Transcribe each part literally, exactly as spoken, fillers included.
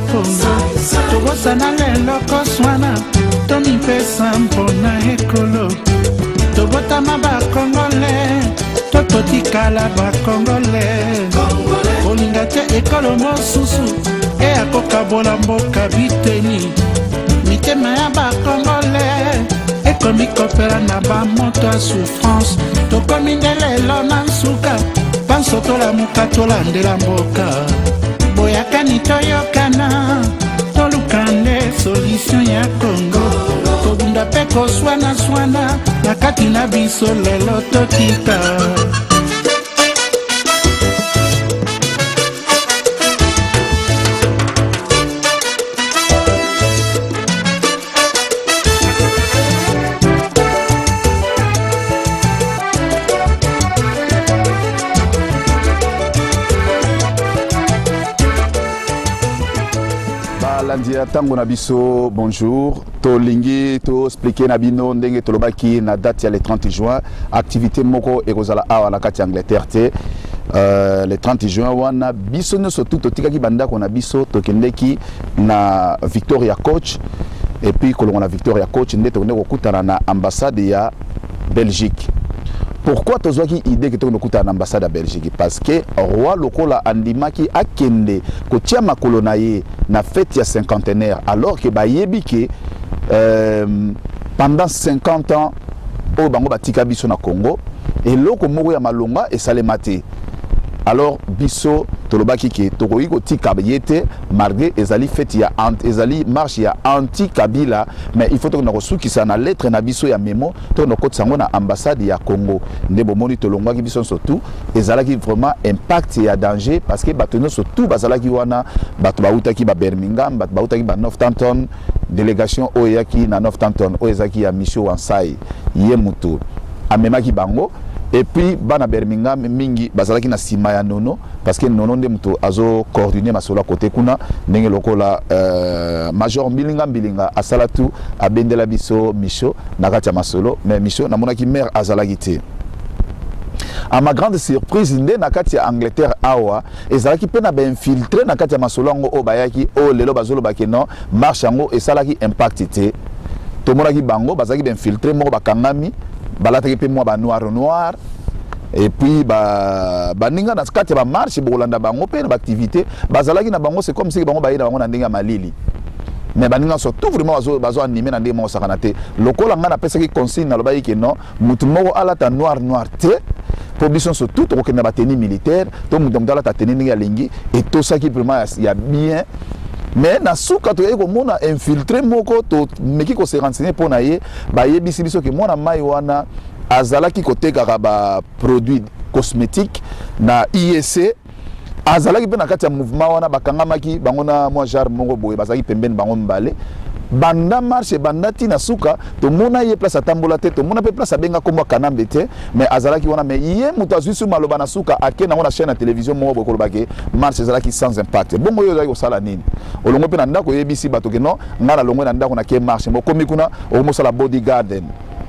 Congo tobosana lelo koswana tomi pesa mpona ekolo tobotama bakongole tototikala bakongole kolinga te ekolo mosusu eyakokabola mboka biteni mitema ya bakongole ekomi kopela na bamoto ya souffrance tokomi nde lelo na nsuka panso tolamuka tolandela mboka boyakani toyokana toluka nde solution ya Congo kobunda mpe koswana-swana na kati na biso lelo totika. Landia tango na biso bonjour to lingi to expliquer na bino ndenge to lobaki na date ya le trente juin activité moko ekozala awa na kati Angleterre te euh, le trente juin wana biso nyonso tout totikaki bandako na biso tokendeki na Victoria Coach et puis kolongo na Victoria Coach nde tokende kokutana na ambassade ya Belgique. Pourquoi tu as une idée que tu as une ambassade à Belgique? Parce que le roi lokola andimaki akende kotia makolonaye na fête ya cinquantenaire alors que bayebi ke euh, pendant cinquante ans au bango batika biso na Congo et loko moko ya malonga et salemate. Alors biso tolobaki ke tokoyi kotika yete malgré ezali fête ya ezali marche ya anti Kabila mais il faut que na kosukisa na lettre na biso ya memo to na kotsango na ambassade ya Congo nde bomoni tolongwaki biso surtout ezalaki vraiment impact ya danger parce que bato no surtout bazalaki wana bato bautaki ba Birmingham bato bautaki ba Northampton délégation oyaki na Northampton oyezaki ya mission wansai ye mutu amemaki bango. Et puis bana Birmingham mingi bazalaki na sima ya nono parce que nono nde muto azo coordonner masolo côté kuna ndenge lokola euh, major Mbilinga Mbilinga asalatu abendela biso Micho na kati ya masolo mais Micho namonaki mère azalaki te. À ma grande surprise nde na kati ya Angleterre awa ezalaki pe na ba infiltrer na kati ya masolo ngo o bayaki o lelo bazolo bakeno marche ngo esalaki impact te tomonaki bango bazalaki ba infiltrer moko bakangami balataki pe mwa ba noir noir et puis ba baninga na kati ba marche bolanda bango pe na activité bazalaki na bango c'est comme si bango bayina bango na ndenge malili mais baninga surtout vraiment bazo bazo animer na ndenge mo sakana te lokola nga na pesa ki consigne na lobayi ke non mutu moko alata noir noir te pour biso surtout to kokenda ba tenue militaire to mutu mutala ta tenue ndenge lingi et tout ça qui vraiment ya bien. Mais na suka to yeko mona infiltré moko to meki ko se renseigner pour na ye ba yebisi biso ke mona mai wana azalaki koteka ba produit cosmétique na I E C azalaki pe na kati ya mouvement wana bakangamaki bango na moi jar mongo boye bazaki pembeni bango mbale banda marche banda tina suka to mona ye place atambola te to mona pe place abenga komwa kanambe te mais azalaki wana mais ye mutu azwi su maloba na suka ake na wana chaîne ya télévision mo bo kolobake marche ezalaki sans impact bongo yo ezalaki kosala nini olongo pe na ndako yebisi bato ke non ngana longo na ndako na ke marche mo komi kuna o mo sala bodyguard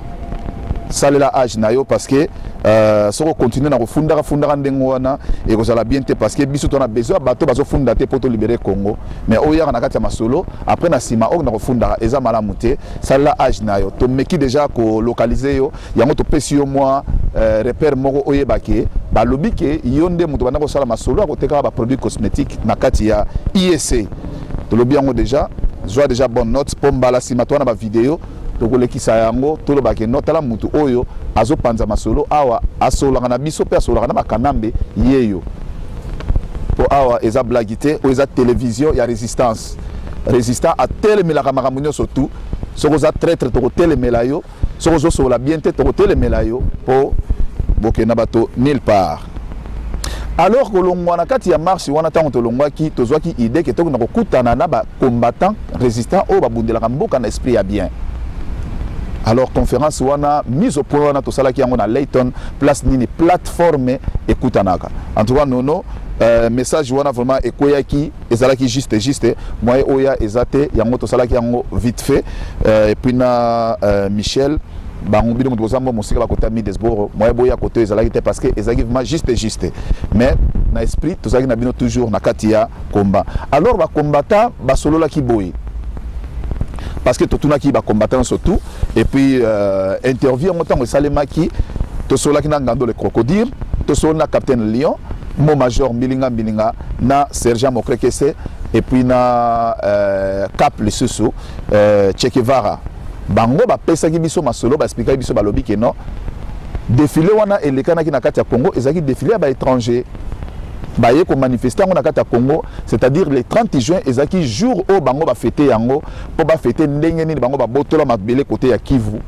salela age na yo parce que euh soko continuer na kofundaka fundaka ndengo wana et kozala bien te parce que biso to na besoin bato bazo funda te poto libérer Congo mais oya na kati ya masolo après na sima ok na kofundaka eza malamu te salela age na yo to meki déjà ko localiser yo yango to pesi yo moi euh, repère moko oyebake ba lobike yonde muto bana ko sala masolo akoteka ba produits cosmétiques na kati ya I E C to lobi yango déjà joa déjà bonne note pomba la sima to na ba vidéo tokolekisa yango tolobake notala mutu oyo azo panza masolo awa asolaka na biso pe asolaka na makanambe yeyo po awa eza blagité o eza télévision ya résistance résistant à telemelaka makambo nyonso surtout soko za traître tokotelemela yo soko zo sola bien te tokotelemela yo po bokenda bato nulle part. Alors que l'on a kati ya marche wana tango to longwaki tozwaki idée que tokona kokutana na ba combattant résistant o babundela mboka na esprit ya bien. Alors conférence wana mise au point wana to salaki yango na Layton place nini plateforme ekutanaka. En tout cas nono euh, message wana vraiment ekoyaki ezalaki juste juste moi oya ezate yango to salaki yango vite fait euh, et puis na euh, Michel bango bino moto kozamba mosika bakota Middlesbrough moya boya côté ezalaki te parce que ezalaki vraiment juste juste mais na esprit tozalaki na bino toujours na kati ya combat. Alors ba combattant ba solola ki boy parce que totuna ki ba combattant surtout et puis euh, interview en temps salema ki to solola ki na ngando le crocodile to solola na capitaine Lion mon major Milinga Milinga na sergent Mokrekese et puis na euh, Cap le Soso euh, Che Guevara bango ba pesa ki biso masolo ba expliquer biso ba lobby ke non défilé wana elekana ki na kati ya Congo ezaki défilé ba étranger ba ye ko manifester na kati ya Congo c'est-à-dire le trente juin ezaki jour au bango ba fêter yango po ba fêter ndenge ni bango ba botola mabele côté ya Kivu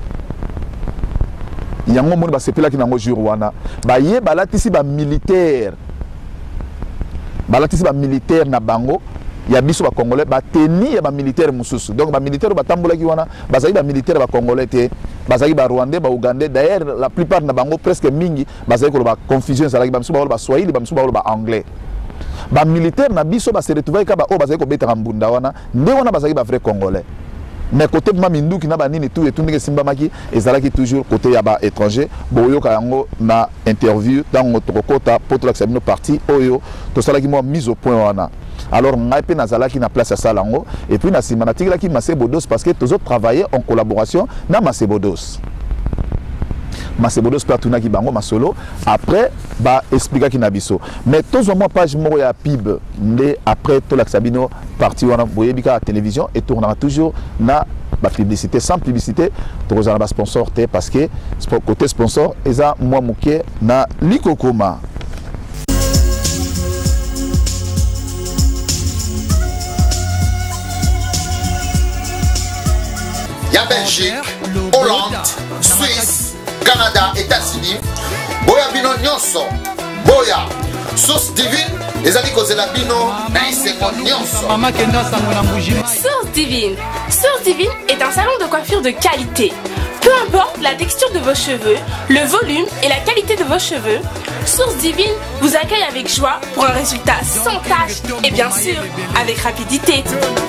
yango moni ba sepela ki nango jour wana ba ye balatisi ba militaire balatisi ba militaire na bango ya biso ba congolais ba teni ya ba militaire mususu donc ba militaire ba tambola ki wana bazali ba militaire ba congolais te bazali ba rwandais ba ougandais d'ailleurs la plupart na bango presque mingi bazali ko ba confusion zalaki ba mususu ba swahili ba mususu ba anglais ba militaire na biso ba se retrouver ka ba o bazali ko beta mbunda wana nde wana bazali ba vrai congolais mais côté maminduki na ba nini tout et tout ndenge simba maki ezalaki toujours côté ya ba étranger boyoka yango na interview dans notre kota poto la sabino parti oyo to salaki mo mise au point wana. Alors ngai pe nazalaki na place ya salango et puis na simana tikilaki Masebodos parce que tous autres travaillaient en collaboration na Masebodos Masebodos pa tuna ki bango masolo après ba expliquer ki na biso mais tous au moins page moko ya P I B ndé après to la sabino parti wana boyebika à télévision et tournera toujours na ba publicité sans publicité to za ba sponsor té parce que côté sponsor eza moi moké na likokoma. Il y a Belgique, Hollande, Suisse, Canada, États-Unis. Boya bino nyonso. Boya. Source divine. Les amis cause la bino. Source divine. Source divine est un salon de coiffure de qualité. Peu importe la texture de vos cheveux, le volume et la qualité de vos cheveux, Source divine vous accueille avec joie pour un résultat sans tache et bien sûr avec rapidité.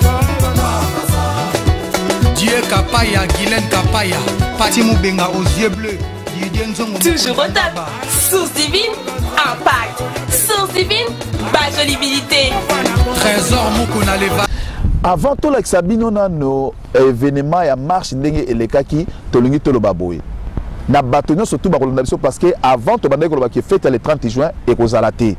Dieu Kapaya, Guylaine Kapaya, Pati Moubenga aux yeux bleus. Toujours au top. Source divine, impact. Source divine, bajolibilité. Trésor Moukouna Leva. Avant tout la Sabino na no événement ya marche ndenge elekaki tolingi tolo baboy. Na batonyo surtout ba kolanda biso parce que avant to bandeko ba ki fête le trente juin et kozalate.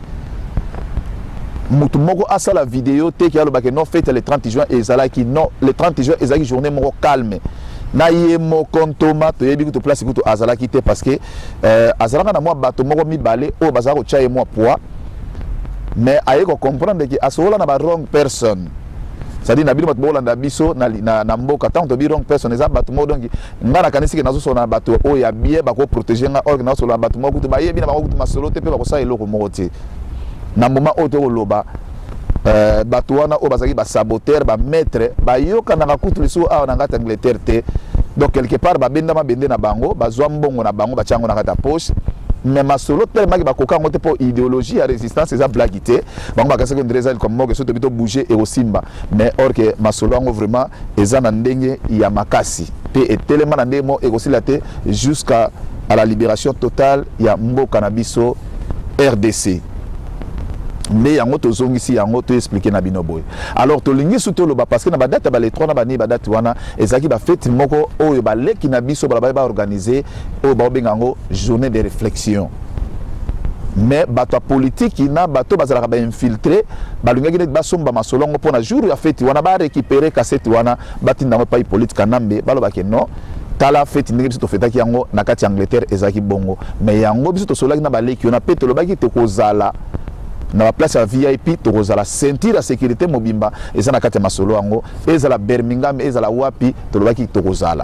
Mutu moko asa la vidéo te ki aloba ke non fête le trente juin et ezalaki non le trente juin ezalaki journée moko calme na ye mo kontoma to yebi to place kuto azalaki te parce que euh azalaka na moi bato moko mibale o bazaka ko chaye moi poids mais aye ko comprendre que asola na ba wrong person c'est-à-dire na bino bato bolanda biso na na, na mboka tant to bi wrong person eza bato mo donc ngana kanisi ke nazo sona bato o ya bien ba ko protéger nga or na solo bato moko to ba yebi na ba ko to masolo te pe ba ko sa eloko moko te na moment où tu loba euh batouana o bazaki ba saboteur ba maître ba yoka na kutu liso a na ngata Angleterre te donc quelque part ba benda ma bende na bango ba zwa mbongo na bango ba chango na kata poche mais masolo tellement ba koka ngote pour idéologie ya résistance eza blaguité bango ba kasa que ndreza comme moke so to bito bouger et au simba mais or que masolo ngo vraiment eza na ndenge ya makasi pe et tellement na ndemo et aussi la te jusqu'à à la libération totale ya mboka na biso R D C. Mais yango to zongisi yango to expliquer na bino boy. Alors to lingi suto lo ba parce que na ba date ba les trois na ba ni ba date wana ezaki ba fête moko oyo ba leki na biso ba ba organiser o ba bengango journée de réflexion. Mais bato politique na bato bazala ba infiltrer ba lungi net ba somba masolongo pona jour ya fête wana ba récupérer cassette wana batinda mo pa politique nambe ba lo ba ke non tala fête ndenge biso to fetaki yango na kati Angleterre ezaki bongo mais yango biso to solaki na ba leki ona pe to lo ba ki te kozala na la place à V I P to la ceinture à sécurité mobimba et ça na kati masolo yango ezala Birmingham ezala wapi to lobaki to kozala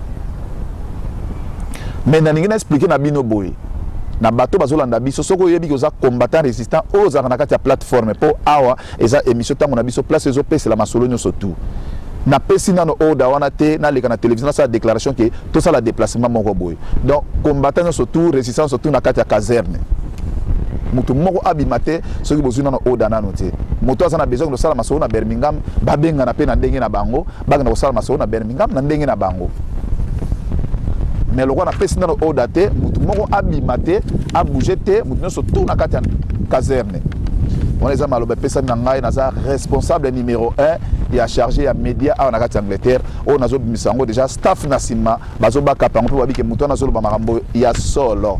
mais na ningi na expliquer na bino boy na bato bazolanda biso soko yebi ko za combattant résistant oza na kati ya plateforme po awa eza émission tango na biso place ezo pese la masolo nyo surtout na pesi nano oda wana te na leka na télévision sa déclaration que tout ça la déplacement moko boy donc combattant surtout résistant surtout na kati ya caserne mutu moko abimate soki bozuna na oda nano te moto azana besoin de sala masolo na Birmingham babenga na pe na ndenge na bango baga na sala masolo na Birmingham na ndenge na bango mais le roi n'a pas signé au daté mutumoko abimate a bougé te mutuno so tout na kati caserne on les a maloba pesa nanga naza responsable numéro un et a chargé à média à na kati Angleterre on nazo bimisango déjà staff nasima bazo baka pango po babike muto nazo ba makambo ya solo.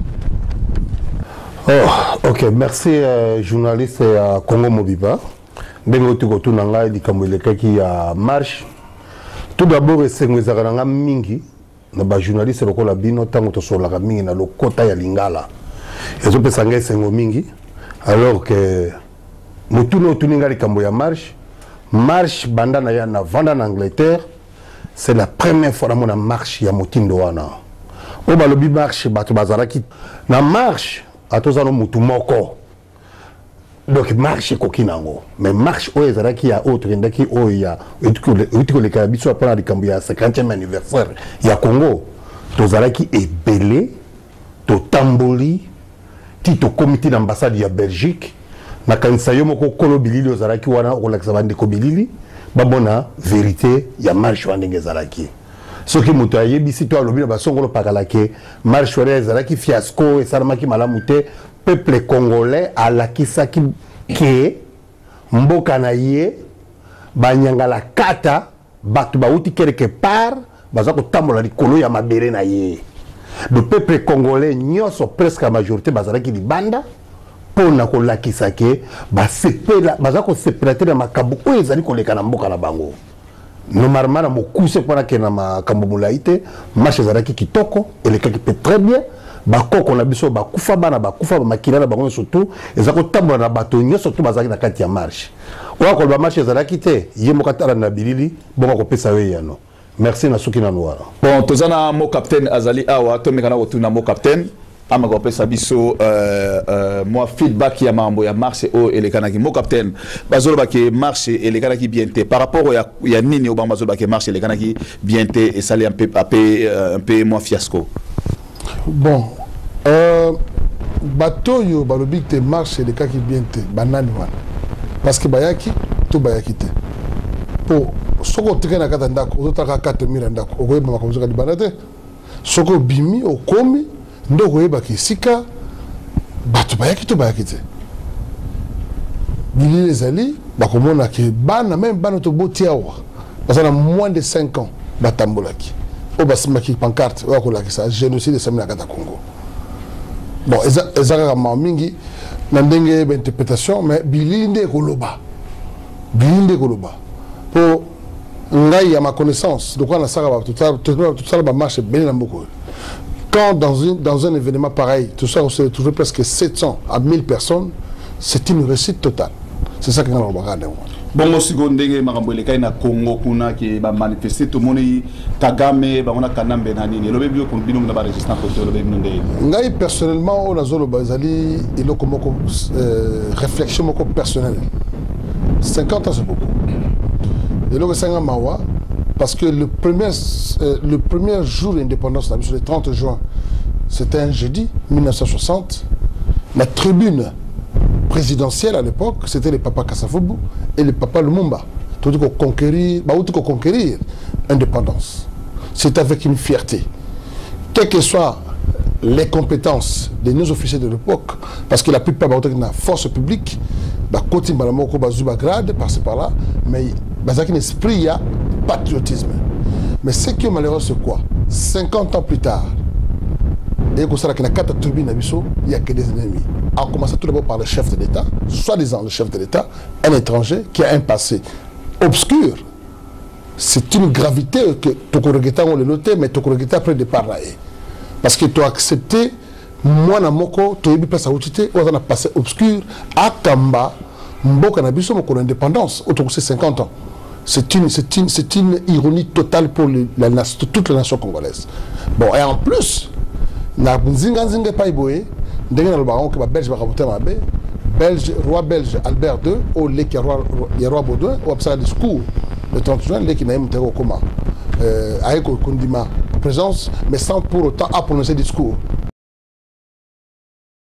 Oh, ok, merci euh, journaliste à Congo Mobiba. Bengo tuko tunanga di kamweleka ki ya marche. Tout d'abord c'est ngwe zakaranga mingi na ba journaliste lokola bino tango to sola ka mingi na lokota ya lingala. Ezo pesa ngai sengo mingi alors que mutuno tuninga li kambo ya marche. Marche banda na ya na vanda en Angleterre, c'est la première fois na mona marche ya motindo wana. O ba lobi marche bato bazaraki na marche atozano mutu moko. Donc marche kokinango mais marche o ezaraki ya autre ndaki o ya utiko le kabiso apana likambo ya cinquantième anniversaire ya Congo tozaraki ebele to tamboli ti to comité d'ambassade ya Belgique na kanisa yo moko kolo bilili ozaraki wana okolakisa bandeko bilili babona vérité ya marche wana ngezaraki soki muto ayebisi to alobi na basongolo pakalake marche wana ezaraki fiasco esalamaki malamu te peuple congolais à la kisaki ke mboka na ye banyanga la kata batu bauti quelque part baza ko tambola likolo ya mabere na ye. Le peuple congolais nyoso presque la majorité bazalaki libanda pona ko lakisa ke ba sepela baza ko sepelate na makabu oyo ezali koleka na mboka na bango. Normalement na mokuse pona ke na makambo mulaite marche ezalaki kitoko elekaki peut très bien. Bakoko na biso bakufa bana bakufa makila na bango surtout ezako tambola na bato nyo surtout bazaki na kati ya marche owa ko ba marche ezalaki te ye mokatala na bilili bongo ko pesa we yano. Merci na suki na noir. Bon tozana mo capitaine azali awa to mekana ko tuna mo capitaine ama ko pesa biso euh euh moi feedback ya mambo ya marche o elekana ki mo capitaine bazolo ba ke marche elekana ki bien te par rapport ya ya nini o ba bazolo ba ke marche elekana ki bien te et ça un peu un peu moins fiasco. Bon, euh, bateau yo balobi te marche les cas qui bien te banane wana parce que bayaki to bayaki te pour soko tike na kata ndako otaka quatre mille ndako okoyeba makambo ka libanate soko bimi okomi ndo koyeba kisika bato bayaki to bayaki te bili les ali bakomona ke bana même bana to botiawa parce que moins de cinq ans batambolaki au basimaki pancarte ou la ça génocide de la Kata Congo. Bon, ezaka mingi na ndenge interprétation mais bilinde koloba. Bilinde koloba. Pour ngai à ma connaissance, de quoi na saka tout ça tout ça ba marche bien beaucoup. Quand dans une dans un événement pareil, tout ça on se retrouve presque sept cents à mille personnes, c'est une réussite totale. C'est ça que nous regardons. Bon, moi, si vous avez un na Congo, qui va manifester tout le monde, Kagame, on a Kanambe, Nani, le bébé pour binôme de la résistance contre le bébé. Moi, personnellement, on a zolo bazali, il a comme réflexion personnelle. cinquante ans, c'est beaucoup. Et là, c'est un mawa, parce que le premier, euh, le premier jour d'indépendance, le trente juin, c'était un jeudi, mille neuf cent soixante, la tribune présidentielle à l'époque, c'était le papa Kassafobu et le papa Lumumba. Tout dit qu'on conquérir, bah, tout qu'on conquérir l'indépendance. C'est avec une fierté. Quelles que soient les compétences des nos officiers de l'époque, parce que la plupart de la force publique, bah, côté Balamoko, Bazuba grade, par-ci par-là, mais bah, un esprit, il y a patriotisme. Mais ce qui est malheureux, c'est quoi? cinquante ans plus tard, et qu'on sait qu'il y a quatre tribunes, il n'y a que des ennemis. A commencé tout d'abord par le chef de l'État, soi-disant le chef de l'État, un étranger qui a un passé obscur. C'est une gravité que Tokorogeta on le noté, mais Tokorogeta après départ là. Parce que tu as accepté, moi na moko, tu as eu place à outité, on a un passé obscur, à Kamba, Mboka na biso moko l'indépendance, autour de cinquante ans. C'est une, c'est une, c'est une ironie totale pour le, la, toute la nation congolaise. Bon, et en plus, na Nzinga Nzinga Paiboé, dès que le baron que Belge va raconter ma baie, Belge, roi belge Albert deux, au lait qui est roi, roi Baudouin, au observer le discours le trente juin, lait qui n'a pas été au coma, avec Kundima présence, mais sans pour autant à prononcer le discours.